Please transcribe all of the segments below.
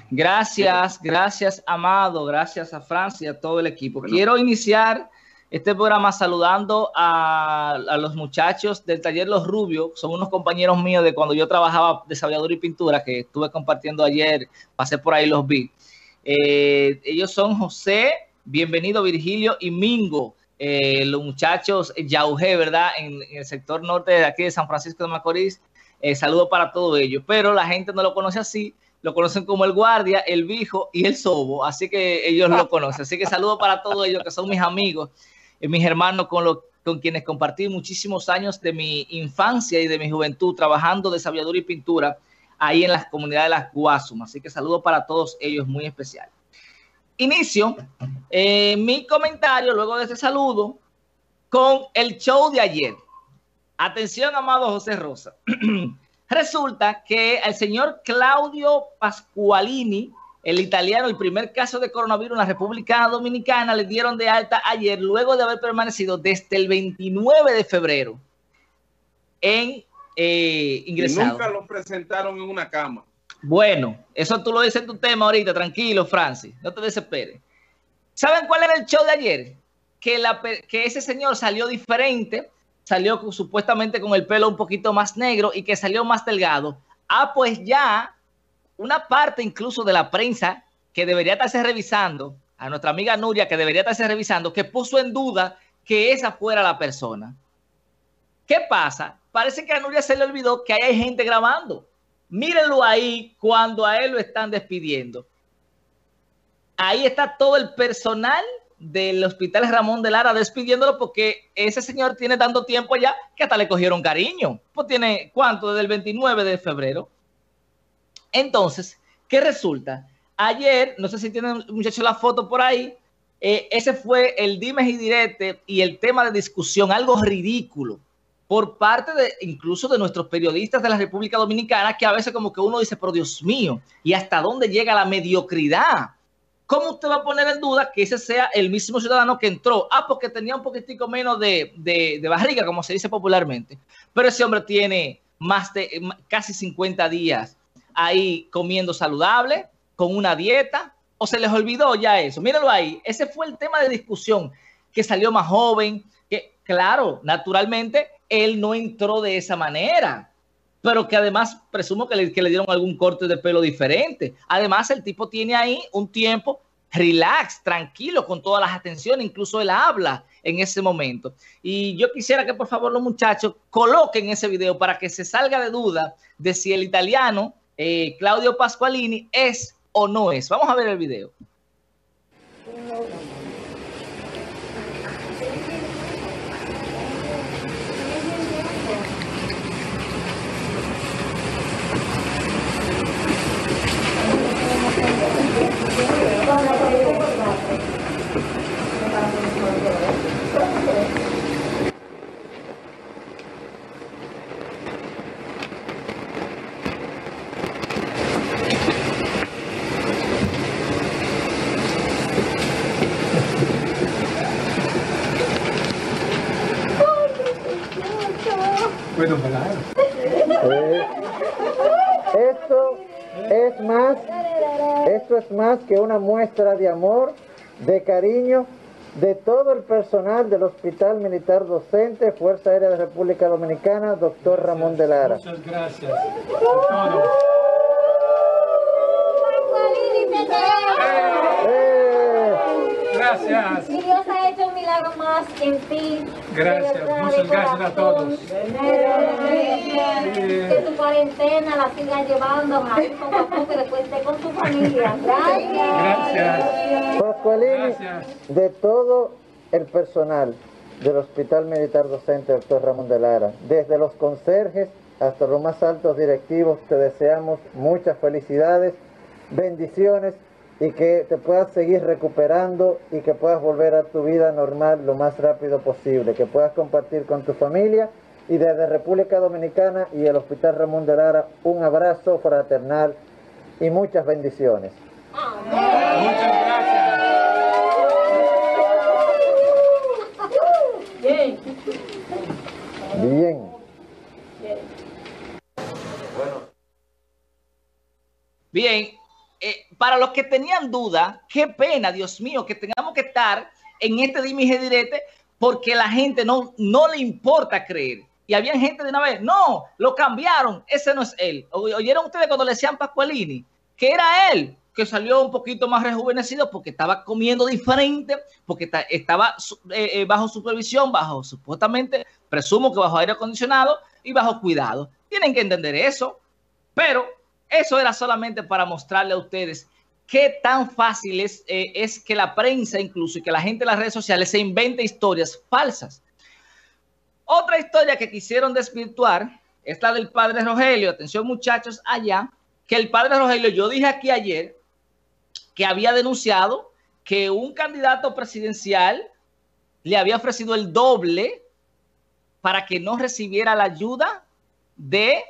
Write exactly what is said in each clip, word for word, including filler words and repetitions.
Gracias, gracias, Amado, gracias a Francia y a todo el equipo. Bueno. Quiero iniciar este programa saludando a, a los muchachos del taller Los Rubios. Son unos compañeros míos de cuando yo trabajaba desarrollador y pintura, que estuve compartiendo ayer, pasé por ahí, los vi. Eh, ellos son José, bienvenido, Virgilio y Mingo. Eh, los muchachos Yaujé, ¿verdad? En, en el sector norte de aquí de San Francisco de Macorís. Eh, saludo para todos ellos, pero la gente no lo conoce así. Lo conocen como el guardia, el bijo y el sobo, así que ellos lo conocen. Así que saludo para todos ellos que son mis amigos, eh, mis hermanos con, lo, con quienes compartí muchísimos años de mi infancia y de mi juventud trabajando de sabiduría y pintura ahí en las comunidades de las Guasumas. Así que saludo para todos ellos muy especial. Inicio eh, mi comentario luego de ese saludo con el show de ayer. Atención, amado José Rosa. Resulta que al señor Claudio Pasqualini, el italiano, el primer caso de coronavirus en la República Dominicana, le dieron de alta ayer luego de haber permanecido desde el veintinueve de febrero en eh, ingresado. Y nunca lo presentaron en una cama. Bueno, eso tú lo dices en tu tema ahorita, tranquilo, Francis, no te desesperes. ¿Saben cuál era el show de ayer? Que, la, que ese señor salió diferente. Salió con, supuestamente con el pelo un poquito más negro y que salió más delgado. Ah, pues ya una parte incluso de la prensa que debería estarse revisando, a nuestra amiga Nuria que debería estarse revisando, que puso en duda que esa fuera la persona. ¿Qué pasa? Parece que a Nuria se le olvidó que hay gente grabando. Mírenlo ahí cuando a él lo están despidiendo. Ahí está todo el personal del Hospital Ramón de Lara despidiéndolo porque ese señor tiene tanto tiempo ya que hasta le cogieron cariño. Pues tiene, ¿cuánto? Desde el veintinueve de febrero. Entonces, ¿qué resulta? Ayer, no sé si tienen muchachos la foto por ahí, eh, ese fue el dimes y direte y el tema de discusión, algo ridículo, por parte de incluso de nuestros periodistas de la República Dominicana, que a veces como que uno dice, pero Dios mío, ¿y hasta dónde llega la mediocridad? ¿Cómo usted va a poner en duda que ese sea el mismo ciudadano que entró? Ah, porque tenía un poquitico menos de, de, de barriga, como se dice popularmente. Pero ese hombre tiene más de casi cincuenta días ahí comiendo saludable, con una dieta, o se les olvidó ya eso. Mírenlo ahí. Ese fue el tema de discusión, que salió más joven, que claro, naturalmente, él no entró de esa manera, pero que además presumo que le, que le dieron algún corte de pelo diferente. Además, el tipo tiene ahí un tiempo relax, tranquilo, con todas las atenciones, incluso él habla en ese momento. Y yo quisiera que por favor los muchachos coloquen ese video para que se salga de duda de si el italiano eh, Claudio Pasqualini es o no es. Vamos a ver el video. Bueno, eh, esto es más, esto es más que una muestra de amor, de cariño de todo el personal del Hospital Militar Docente, Fuerza Aérea de República Dominicana, doctor Ramón de Lara. Muchas gracias a todos. Gracias. Y Dios ha hecho un milagro más en ti. Gracias, muchas gracias a todos. Que tu cuarentena la sigas llevando más poco a poco, que después esté con tu familia. Gracias. Gracias. Pasqualini, Gracias. de todo el personal del Hospital Militar Docente, doctor Ramón de Lara, desde los conserjes hasta los más altos directivos, te deseamos muchas felicidades, bendiciones, y que te puedas seguir recuperando y que puedas volver a tu vida normal lo más rápido posible, que puedas compartir con tu familia. Y desde República Dominicana y el Hospital Ramón de Lara, un abrazo fraternal y muchas bendiciones. Muchas gracias. Bien. Bien. Bien. Eh, para para los que tenían duda, qué pena, Dios mío, que tengamos que estar en este dime y direte porque la gente no, no le importa creer. Y había gente de una vez, no, lo cambiaron, ese no es él. ¿Oyeron ustedes cuando le decían Pascualini? Que era él, que salió un poquito más rejuvenecido porque estaba comiendo diferente, porque estaba eh, bajo supervisión, bajo supuestamente, presumo que bajo aire acondicionado y bajo cuidado. Tienen que entender eso, pero eso era solamente para mostrarle a ustedes qué tan fácil es, eh, es que la prensa incluso y que la gente en las redes sociales se invente historias falsas. Otra historia que quisieron desvirtuar es la del padre Rogelio. Atención muchachos allá, que el padre Rogelio, yo dije aquí ayer que había denunciado que un candidato presidencial le había ofrecido el doble para que no recibiera la ayuda de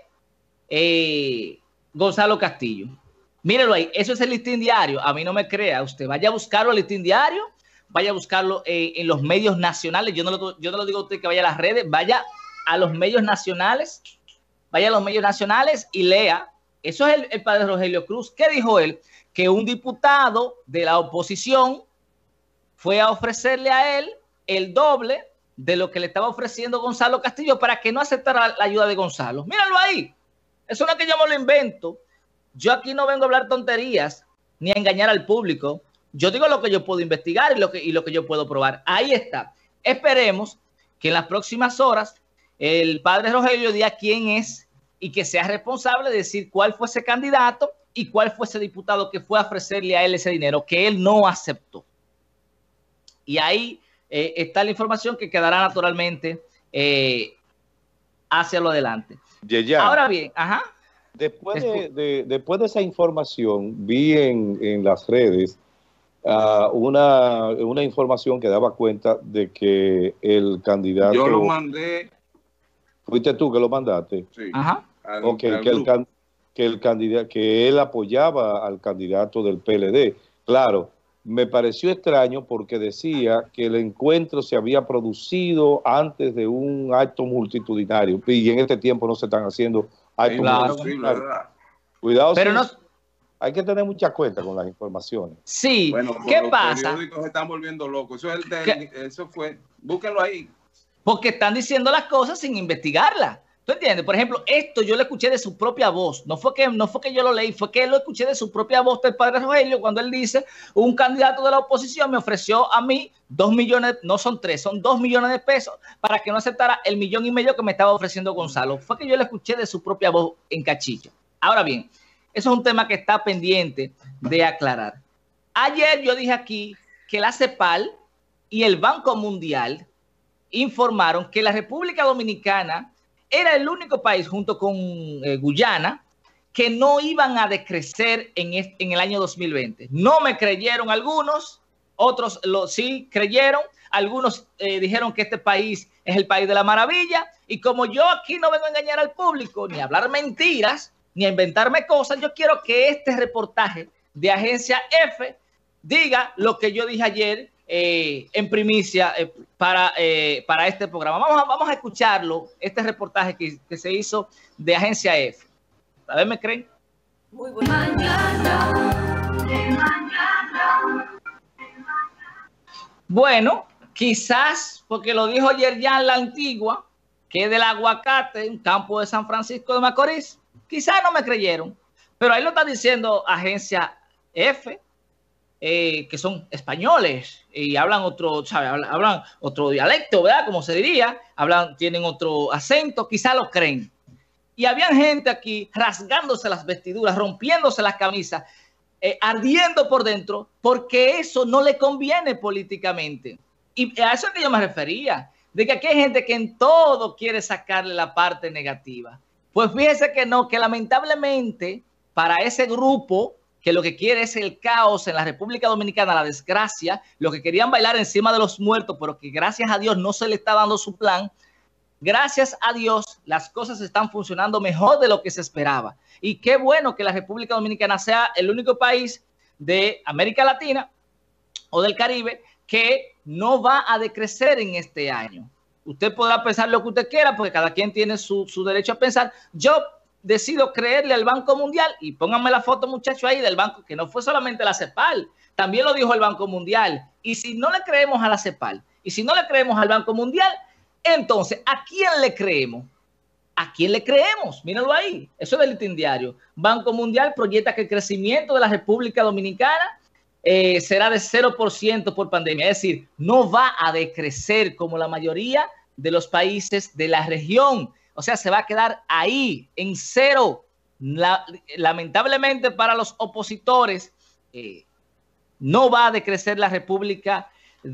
eh, Gonzalo Castillo. Mírenlo ahí, eso es el listín diario. A mí no me crea, usted vaya a buscarlo el listín diario, vaya a buscarlo eh, en los medios nacionales. Yo no, lo, yo no lo digo a usted que vaya a las redes, vaya a los medios nacionales, vaya a los medios nacionales y lea. Eso es el, el padre Rogelio Cruz. ¿Qué dijo él? Que un diputado de la oposición fue a ofrecerle a él el doble de lo que le estaba ofreciendo Gonzalo Castillo para que no aceptara la ayuda de Gonzalo. Míralo ahí. Eso no es que yo me lo invento. Yo aquí no vengo a hablar tonterías ni a engañar al público. Yo digo lo que yo puedo investigar y lo que, y lo que yo puedo probar. Ahí está. Esperemos que en las próximas horas el padre Rogelio diga quién es y que sea responsable de decir cuál fue ese candidato y cuál fue ese diputado que fue a ofrecerle a él ese dinero que él no aceptó. Y ahí eh, está la información que quedará naturalmente eh, hacia lo adelante. Yeyan, ahora bien, ajá. Después de, de, después de esa información, vi en, en las redes uh, una, una información que daba cuenta de que el candidato... Yo lo mandé. ¿Fuiste tú que lo mandaste? Sí. Ajá. Al, Ok, al que, el, can- que, el candidato, que él apoyaba al candidato del P L D. Claro, me pareció extraño porque decía que el encuentro se había producido antes de un acto multitudinario y en este tiempo no se están haciendo actos Claro, multitudinarios. Cuidado, pero si no... hay que tener mucha cuenta con las informaciones. Sí, bueno, ¿qué los pasa? Los periódicos se están volviendo locos. Eso, es el de, eso fue, búsquenlo ahí. Porque están diciendo las cosas sin investigarlas. ¿Tú entiendes? Por ejemplo, esto yo lo escuché de su propia voz. No fue que, no fue que yo lo leí, fue que lo escuché de su propia voz del padre Rogelio cuando él dice, un candidato de la oposición me ofreció a mí dos millones, no son tres, son dos millones de pesos para que no aceptara el millón y medio que me estaba ofreciendo Gonzalo. Fue que yo lo escuché de su propia voz en Cachillo. Ahora bien, eso es un tema que está pendiente de aclarar. Ayer yo dije aquí que la CEPAL y el Banco Mundial informaron que la República Dominicana era el único país junto con eh, Guyana que no iban a decrecer en, este, en el año dos mil veinte. No me creyeron algunos, otros lo, sí creyeron, algunos eh, dijeron que este país es el país de la maravilla y como yo aquí no vengo a engañar al público, ni a hablar mentiras, ni a inventarme cosas, yo quiero que este reportaje de Agencia F diga lo que yo dije ayer Eh, en primicia eh, para, eh, para este programa. Vamos a, vamos a escucharlo, este reportaje que, que se hizo de Agencia F. A ver, ¿me creen? Muy buena mañana. Bueno, quizás porque lo dijo ayer ya en la Antigua, que es del aguacate, un campo de San Francisco de Macorís. Quizás no me creyeron, pero ahí lo está diciendo Agencia F. Eh, que son españoles y hablan otro, ¿sabe? Hablan, hablan otro dialecto, ¿verdad? Como se diría, hablan, tienen otro acento, quizá lo creen. Y había gente aquí rasgándose las vestiduras, rompiéndose las camisas, eh, ardiendo por dentro, porque eso no le conviene políticamente. Y a eso es que yo me refería, de que aquí hay gente que en todo quiere sacarle la parte negativa. Pues fíjese que no, que lamentablemente para ese grupo que lo que quiere es el caos en la República Dominicana, la desgracia, lo que querían bailar encima de los muertos, pero que gracias a Dios no se le está dando su plan. Gracias a Dios las cosas están funcionando mejor de lo que se esperaba. Y qué bueno que la República Dominicana sea el único país de América Latina o del Caribe que no va a decrecer en este año. Usted podrá pensar lo que usted quiera, porque cada quien tiene su, su derecho a pensar. Yo decido creerle al Banco Mundial, y pónganme la foto, muchachos, ahí del banco, que no fue solamente la CEPAL, también lo dijo el Banco Mundial. Y si no le creemos a la CEPAL, y si no le creemos al Banco Mundial, entonces, ¿a quién le creemos? ¿A quién le creemos? Mírenlo ahí. Eso es del Listín Diario. Banco Mundial proyecta que el crecimiento de la República Dominicana eh, será de cero por ciento por pandemia. Es decir, no va a decrecer como la mayoría de los países de la región. O sea, se va a quedar ahí, en cero. La, lamentablemente para los opositores, eh, no va a decrecer la República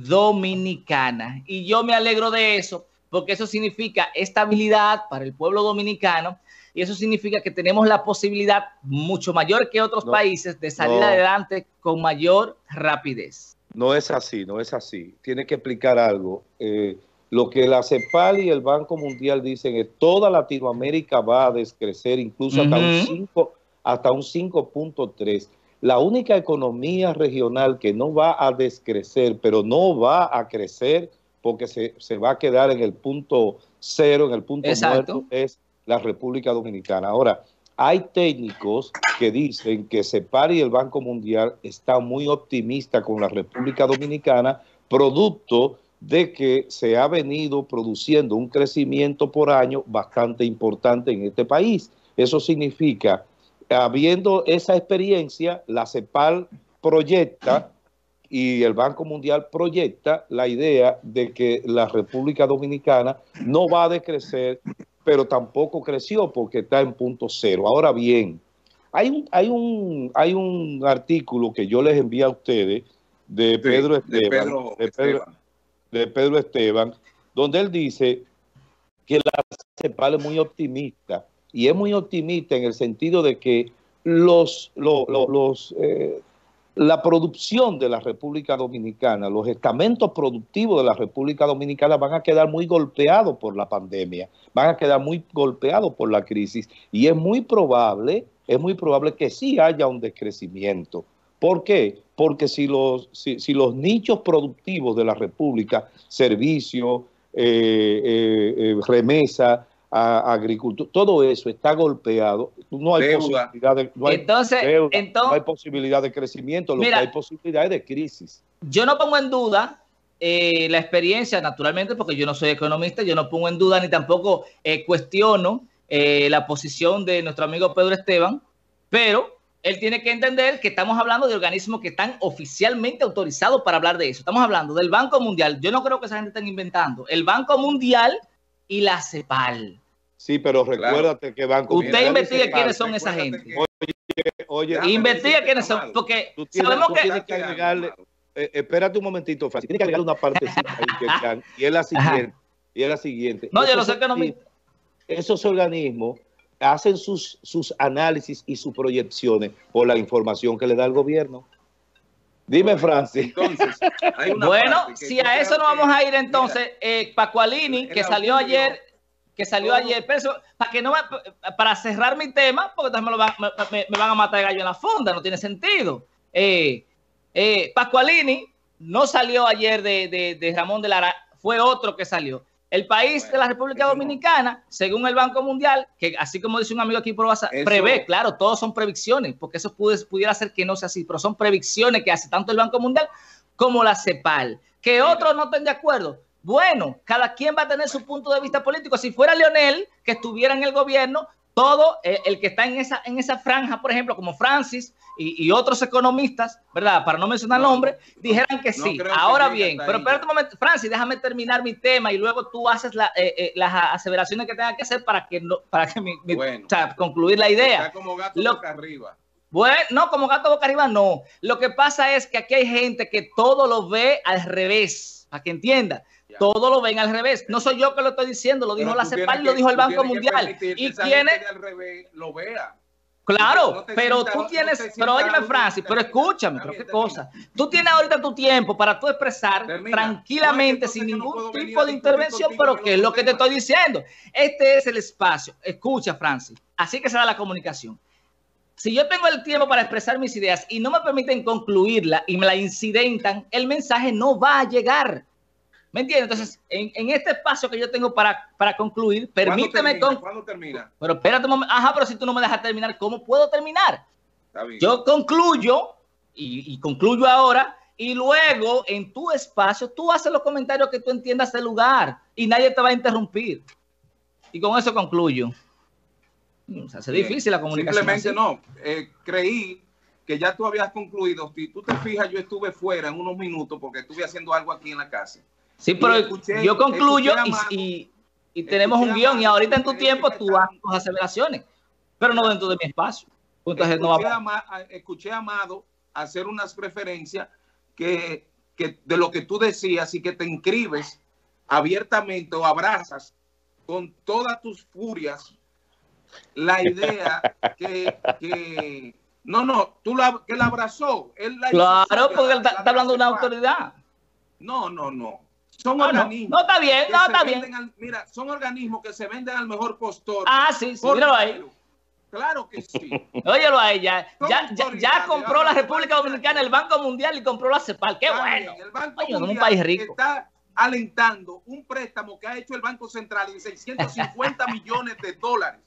Dominicana. Y yo me alegro de eso, porque eso significa estabilidad para el pueblo dominicano y eso significa que tenemos la posibilidad mucho mayor que otros no, países de salir no, adelante con mayor rapidez. No es así, no es así. Tiene que explicar algo. Eh, lo que la CEPAL y el Banco Mundial dicen es que toda Latinoamérica va a descrecer, incluso hasta, uh-huh. un cinco, hasta un cinco punto tres. La única economía regional que no va a descrecer, pero no va a crecer porque se, se va a quedar en el punto cero, en el punto muerto, es la República Dominicana. Ahora, hay técnicos que dicen que CEPAL y el Banco Mundial están muy optimistas con la República Dominicana, producto de que se ha venido produciendo un crecimiento por año bastante importante en este país. Eso significa, habiendo esa experiencia, la CEPAL proyecta y el Banco Mundial proyecta la idea de que la República Dominicana no va a decrecer, pero tampoco creció porque está en punto cero. Ahora bien, hay un, hay un, hay un artículo que yo les envié a ustedes de Pedro, sí, Esteban, de, Pedro de, Pedro, Esteban. de Pedro Esteban, donde él dice que la CEPAL es muy optimista, y es muy optimista en el sentido de que los, los, los, los eh, la producción de la República Dominicana, los estamentos productivos de la República Dominicana van a quedar muy golpeados por la pandemia, van a quedar muy golpeados por la crisis y es muy probable, es muy probable que sí haya un decrecimiento. ¿Por qué? Porque si los, si, si los nichos productivos de la República, servicio, eh, eh, eh, remesa, a agricultura, todo eso está golpeado, no hay, posibilidad de, no hay, entonces, deuda, entonces, no hay posibilidad de crecimiento, lo mira, que hay posibilidades de crisis. Yo no pongo en duda eh, la experiencia, naturalmente, porque yo no soy economista, yo no pongo en duda ni tampoco eh, cuestiono eh, la posición de nuestro amigo Pedro Esteban, pero él tiene que entender que estamos hablando de organismos que están oficialmente autorizados para hablar de eso. Estamos hablando del Banco Mundial. Yo no creo que esa gente esté inventando. El Banco Mundial y la CEPAL. Sí, pero recuérdate claro. que Banco Usted Mundial investigue quiénes son esa gente. Que... Oye, oye. Investiga quiénes son, porque tú tienes, sabemos tú que... Tienes que agregarle, eh, espérate un momentito, Francis. Tienes que agregarle una partecita ahí que están, y es la siguiente. Ajá. Y es la siguiente. No, esos, yo lo sé que no me... Esos organismos hacen sus, sus análisis y sus proyecciones por la información que le da el gobierno. Dime, Francis. Entonces, hay una bueno, si a eso no vamos a ir, entonces, eh, Pascualini, que salió ayer, que salió oh. ayer, pero eso, para que no me, para cerrar mi tema, porque entonces me, lo van, me, me van a matar de gallo en la funda, no tiene sentido. Eh, eh, Pascualini no salió ayer de, de, de Ramón de Lara, fue otro que salió. El país bueno, de la República Dominicana, según el Banco Mundial, que así como dice un amigo aquí, prevé, claro, todos son predicciones, porque eso puede, pudiera ser que no sea así, pero son predicciones que hace tanto el Banco Mundial como la CEPAL. Que otros no estén de acuerdo. Bueno, cada quien va a tener su punto de vista político. Si fuera Leonel, que estuviera en el gobierno, todo eh, el que está en esa, en esa franja, por ejemplo, como Francis y, y otros economistas, ¿verdad? Para no mencionar no, nombres, no, dijeran que sí. No Ahora que bien, pero espérate un momento, Francis, déjame terminar mi tema y luego tú haces la, eh, eh, las aseveraciones que tengas que hacer para que, no, para que mi, mi, bueno, o sea, concluir la idea. Está como gato Lo, boca arriba. Bueno, no, como gato boca arriba, no. Lo que pasa es que aquí hay gente que todo lo ve al revés, para que entienda. Ya. Todo lo ven al revés. No soy yo que lo estoy diciendo, lo dijo pero la CEPAL y lo dijo el Banco Mundial. Y quienes al revés lo vea. Claro, no pero sienta, tú tienes, no pero óyeme, Francis, pero escúchame, pero qué cosa. Tú tienes ahorita tu tiempo para tú expresar termina. tranquilamente, no, sin ningún no tipo de intervención, pero ¿qué es lo que te estoy diciendo? Este es el espacio. Escucha, Francis. Así que se da la comunicación. Si yo tengo el tiempo para expresar mis ideas y no me permiten concluirla y me la incidentan, el mensaje no va a llegar. ¿Me entiendes? Entonces, en, en este espacio que yo tengo para, para concluir, permíteme... ¿Cuándo termina? Con... ¿Cuándo termina? Pero espérate un momento. Ajá, pero si tú no me dejas terminar, ¿cómo puedo terminar? Está bien. Yo concluyo, y, y concluyo ahora, y luego en tu espacio tú haces los comentarios que tú entiendas del lugar y nadie te va a interrumpir. Y con eso concluyo. Se hace Bien. difícil la comunicación. Simplemente así. no. Eh, creí que ya tú habías concluido. Si tú te fijas, yo estuve fuera en unos minutos porque estuve haciendo algo aquí en la casa. Sí, pero escuché, yo concluyo escuché a y, Mano, y, y tenemos un a guión Mano, y ahorita en tu que tiempo que tú estaban- haces tus aseveraciones, pero no dentro de mi espacio. Entonces no Escuché, va a Ma- a- escuché a Amado hacer unas referencias que, que de lo que tú decías y que te inscribes abiertamente o abrazas con todas tus furias la idea que, que no, no, tú la, que la abrazó. Él la hizo Claro, suya, porque él la- está, la está hablando de una hace parte. autoridad. No, no, no. Son Ah, no. organismos. No, está bien, que no, se está venden bien. al- mira, son organismos que se venden al mejor postor. Ah, sí, sí, por míralo ahí. dinero. Claro que sí. Óyelo ahí, ya, Son ya, ya, ya autoridades. compró la Ahora, República Dominicana el Banco Mundial y compró la CEPAL. ¡Qué Está bueno! bien, el Banco Oye, somos un Mundial país rico. está alentando un préstamo que ha hecho el Banco Central de seiscientos cincuenta millones de dólares.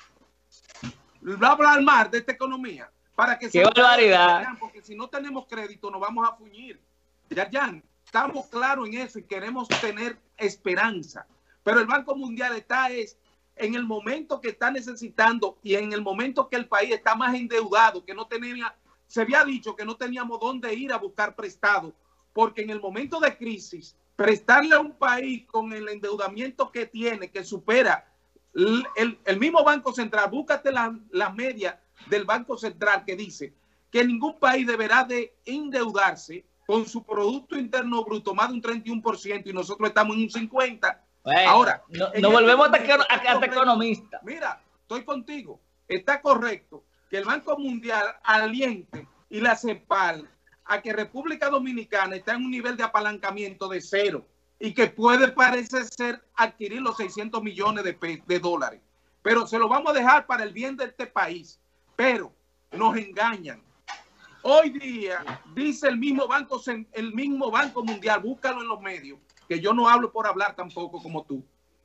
Va a hablar más de esta economía para que ¡Qué barbaridad! Yarjan, porque si no tenemos crédito nos vamos a fuñir. Yarjan, estamos claros en eso y queremos tener esperanza. Pero el Banco Mundial está es en el momento que está necesitando y en el momento que el país está más endeudado, que no tenía, se había dicho que no teníamos dónde ir a buscar prestado, porque en el momento de crisis, prestarle a un país con el endeudamiento que tiene, que supera el, el, el mismo Banco Central, búscate la, la media del Banco Central que dice que ningún país deberá de endeudarse con su Producto Interno Bruto más de un treinta y uno por ciento y nosotros estamos en un cincuenta por ciento. Bueno, Ahora, no, en nos este volvemos hasta, momento hasta, está correcto. economistas. Mira, estoy contigo. Está correcto que el Banco Mundial aliente y la CEPAL a que República Dominicana está en un nivel de apalancamiento de cero y que puede parecer ser adquirir los seiscientos millones de, de dólares. Pero se lo vamos a dejar para el bien de este país. Pero nos engañan. Hoy día dice el mismo Banco, el mismo Banco Mundial, búscalo en los medios, que yo no hablo por hablar tampoco como tú,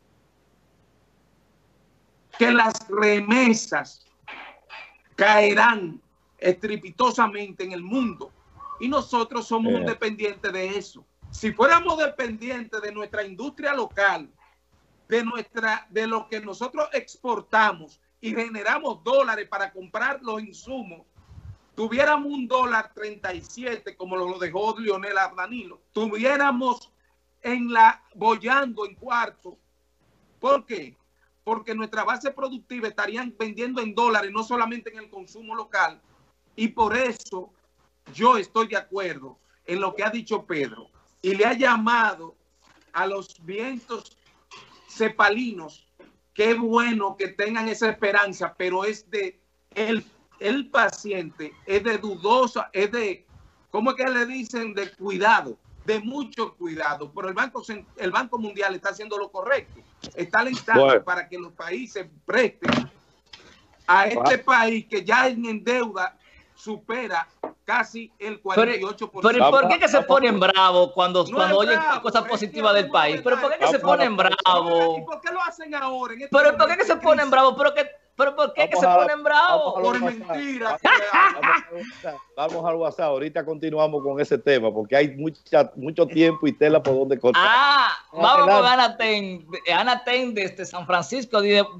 que las remesas caerán estrepitosamente en el mundo y nosotros somos un dependiente de eso. Si fuéramos dependientes de nuestra industria local, de nuestra, de lo que nosotros exportamos y generamos dólares para comprar los insumos, tuviéramos un dólar treinta y siete como lo dejó Lionel Danilo, tuviéramos en la bollando en cuarto. ¿Por qué? Porque nuestra base productiva estarían vendiendo en dólares, no solamente en el consumo local. Y por eso yo estoy de acuerdo en lo que ha dicho Pedro y le ha llamado a los vientos cepalinos. Qué bueno que tengan esa esperanza, pero es de el, el paciente, es de dudosa, es de, ¿cómo es que le dicen? De cuidado, de mucho cuidado. Pero el Banco, el Banco Mundial está haciendo lo correcto. Está alentando bueno. para que los países presten a este wow. país que ya en deuda supera casi el cuarenta y ocho por ciento. Pero, pero ¿por qué que se ponen bravos cuando, no cuando oyen bravo, cosas positivas del país? ¿Pero por qué que se ponen bravos? ¿Y por qué lo hacen ahora? En este ¿Pero por qué que se ponen bravos? ¿Pero, que, pero por qué que se ponen bravos? Por mentira. Vamos al WhatsApp. Ahorita continuamos con ese tema porque hay mucha, mucho tiempo y tela por donde cortar. Ah, vamos con Ana Ten, Ana Ten desde San Francisco.